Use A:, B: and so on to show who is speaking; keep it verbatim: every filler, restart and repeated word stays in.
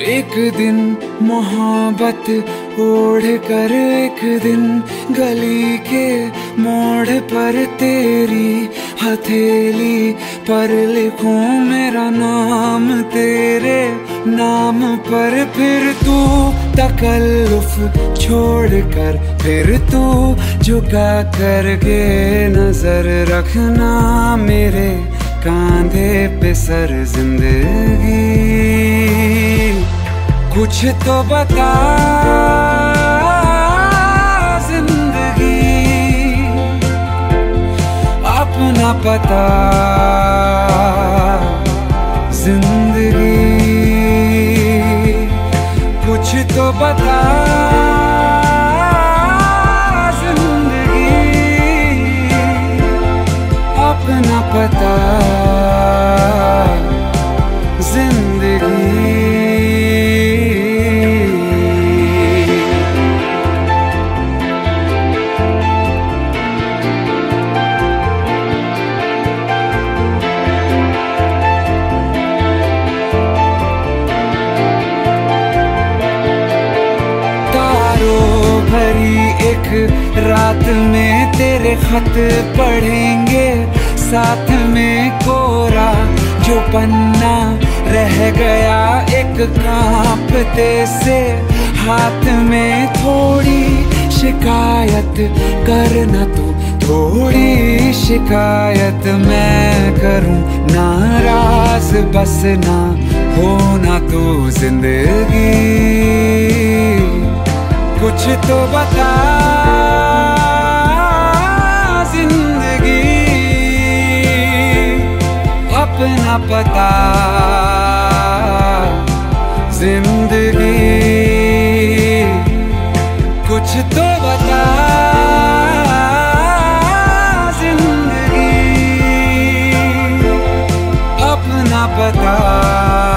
A: एक दिन मोहब्बत ओढ़ कर एक दिन गली के मोड़ पर तेरी हथेली पर लिखूं मेरा नाम तेरे नाम पर। फिर तू तकल्लुफ छोड़ कर फिर तू झुका करके नजर रखना मेरे कांधे पे सर। जिंदगी कुछ तो बता जिंदगी अपना पता जिंदगी कुछ तो बता जिंदगी अपना पता जिंदगी। भरी एक रात में तेरे खत पढ़ेंगे साथ में कोरा जो पन्ना रह गया एक कांपते से हाथ में। थोड़ी शिकायत करना तू थोड़ी शिकायत मैं करूं नाराज बस ना होना तू जिंदगी कुछ तो बता जिंदगी अपना पता जिंदगी कुछ तो बता जिंदगी अपना पता।